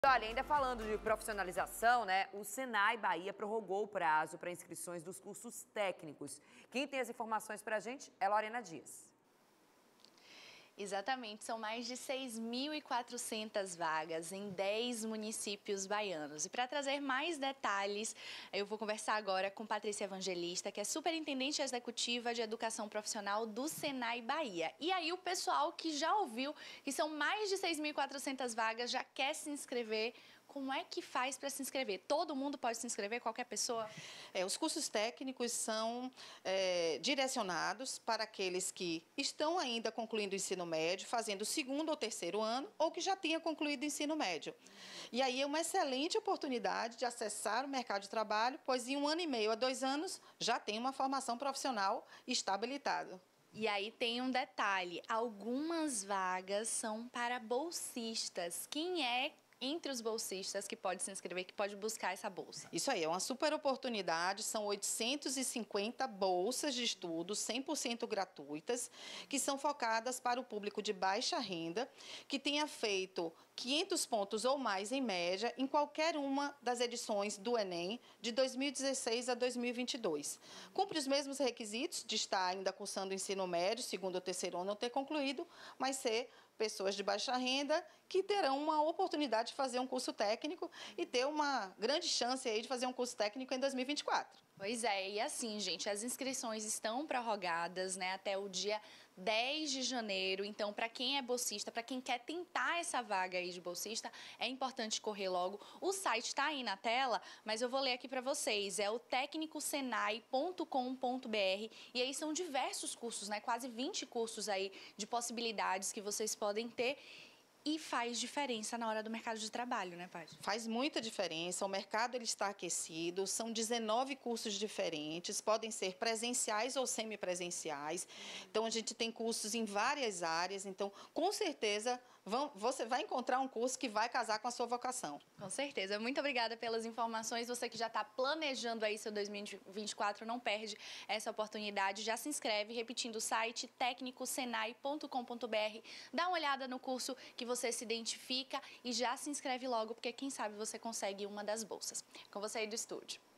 Olha, ainda falando de profissionalização, né? O Senai Bahia prorrogou o prazo para inscrições dos cursos técnicos. Quem tem as informações para a gente é Lorena Dias. Exatamente, são mais de 6.400 vagas em 10 municípios baianos. E para trazer mais detalhes, eu vou conversar agora com Patrícia Evangelista, que é superintendente executiva de educação profissional do Senai Bahia. E aí o pessoal que já ouviu que são mais de 6.400 vagas já quer se inscrever. Como é que faz para se inscrever? Todo mundo pode se inscrever, qualquer pessoa? Os cursos técnicos são direcionados para aqueles que estão ainda concluindo o ensino médio, fazendo o segundo ou terceiro ano, ou que já tenha concluído o ensino médio. E aí é uma excelente oportunidade de acessar o mercado de trabalho, pois em 1 ano e meio a 2 anos já tem uma formação profissional estabilizada. E aí tem um detalhe, algumas vagas são para bolsistas. Quem é entre os bolsistas que pode se inscrever, que pode buscar essa bolsa? Isso aí, é uma super oportunidade, são 850 bolsas de estudo 100% gratuitas, que são focadas para o público de baixa renda, que tenha feito 500 pontos ou mais em média em qualquer uma das edições do Enem de 2016 a 2022. Cumpre os mesmos requisitos de estar ainda cursando o ensino médio, segundo ou terceiro ano, não ter concluído, mas ser pessoas de baixa renda que terão uma oportunidade de fazer um curso técnico e ter uma grande chance aí de fazer um curso técnico em 2024. Pois é, e assim, gente, as inscrições estão prorrogadas, né, até o dia 10 de janeiro. Então, para quem é bolsista, para quem quer tentar essa vaga aí de bolsista, é importante correr logo. O site está aí na tela, mas eu vou ler aqui para vocês. É o tecnicosenai.com.br e aí são diversos cursos, né, quase 20 cursos aí de possibilidades que vocês podem ter. E faz diferença na hora do mercado de trabalho, né, Paty? Faz muita diferença, o mercado ele está aquecido, são 19 cursos diferentes, podem ser presenciais ou semipresenciais. Então, a gente tem cursos em várias áreas, então, com certeza, você vai encontrar um curso que vai casar com a sua vocação. Com certeza. Muito obrigada pelas informações. Você que já está planejando aí seu 2024, não perde essa oportunidade. Já se inscreve, repetindo o site tecnicosenai.com.br. Dá uma olhada no curso que você se identifica e já se inscreve logo, porque quem sabe você consegue uma das bolsas. Com você aí do estúdio.